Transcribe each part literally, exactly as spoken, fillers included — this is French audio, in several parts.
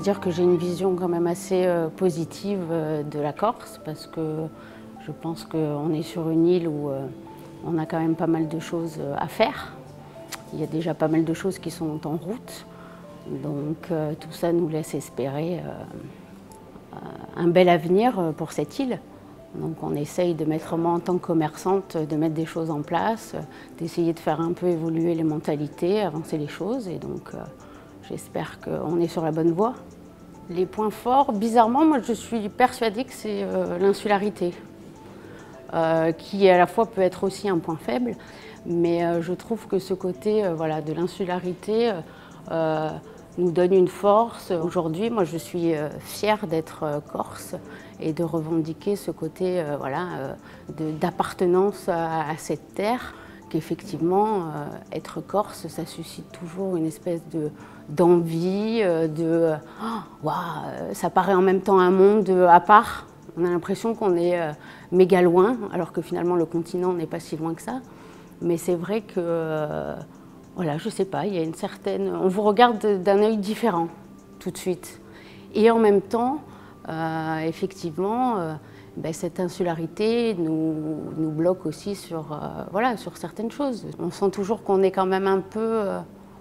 dire que j'ai une vision quand même assez euh, positive euh, de la Corse, parce que je pense qu'on est sur une île où euh, on a quand même pas mal de choses à faire. Il y a déjà pas mal de choses qui sont en route, donc euh, tout ça nous laisse espérer euh, un bel avenir pour cette île. Donc on essaye de mettre, moi en tant que commerçante, de mettre des choses en place, d'essayer de faire un peu évoluer les mentalités, avancer les choses, et donc euh, j'espère qu'on est sur la bonne voie. Les points forts, bizarrement, moi je suis persuadée que c'est euh, l'insularité, euh, qui à la fois peut être aussi un point faible, mais euh, je trouve que ce côté euh, voilà, de l'insularité euh, nous donne une force. Aujourd'hui, moi je suis euh, fière d'être euh, corse et de revendiquer ce côté euh, voilà, euh, d'appartenance à, à cette terre, qu'effectivement, euh, être corse, ça suscite toujours une espèce de d'envie, euh, de oh, wow, ça paraît en même temps un monde à part. On a l'impression qu'on est euh, méga loin, alors que finalement le continent n'est pas si loin que ça. Mais c'est vrai que, euh, voilà, je sais pas, il y a une certaine... On vous regarde d'un œil différent, tout de suite. Et en même temps, euh, effectivement, euh, ben, cette insularité nous, nous bloque aussi sur, euh, voilà, sur certaines choses. On sent toujours qu'on est quand même un peu euh,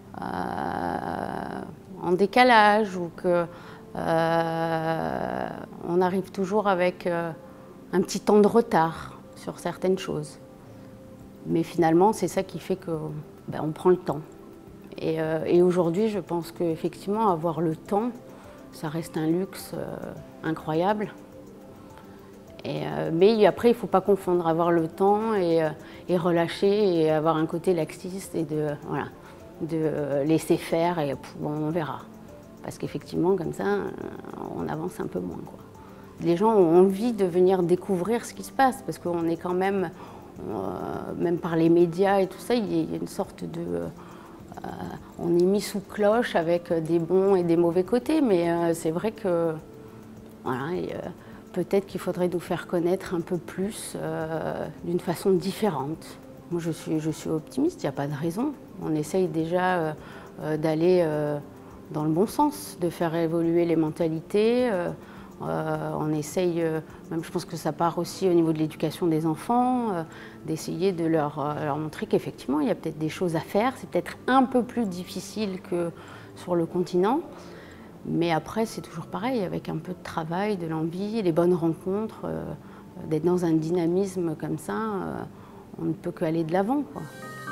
en décalage, ou que euh, on arrive toujours avec euh, un petit temps de retard sur certaines choses. Mais finalement, c'est ça qui fait qu'on ben, prend le temps. Et, euh, et aujourd'hui, je pense qu'effectivement, avoir le temps, ça reste un luxe euh, incroyable. Et, euh, mais après, il ne faut pas confondre avoir le temps et, euh, et relâcher et avoir un côté laxiste et de, voilà, de laisser faire et bon, on verra. Parce qu'effectivement, comme ça, on avance un peu moins, quoi. Les gens ont envie de venir découvrir ce qui se passe, parce qu'on est quand même, euh, même par les médias et tout ça, il y a une sorte de... Euh, on est mis sous cloche avec des bons et des mauvais côtés, mais euh, c'est vrai que voilà, euh, peut-être qu'il faudrait nous faire connaître un peu plus euh, d'une façon différente. Moi, je suis, je suis optimiste, il n'y a pas de raison. On essaye déjà euh, euh, d'aller euh, dans le bon sens, de faire évoluer les mentalités. Euh, euh, on essaye, euh, même je pense que ça part aussi au niveau de l'éducation des enfants, euh, d'essayer de leur, euh, leur montrer qu'effectivement, il y a peut-être des choses à faire. C'est peut-être un peu plus difficile que sur le continent. Mais après, c'est toujours pareil, avec un peu de travail, de l'envie, les bonnes rencontres, euh, d'être dans un dynamisme comme ça, euh, on ne peut qu'aller de l'avant, quoi.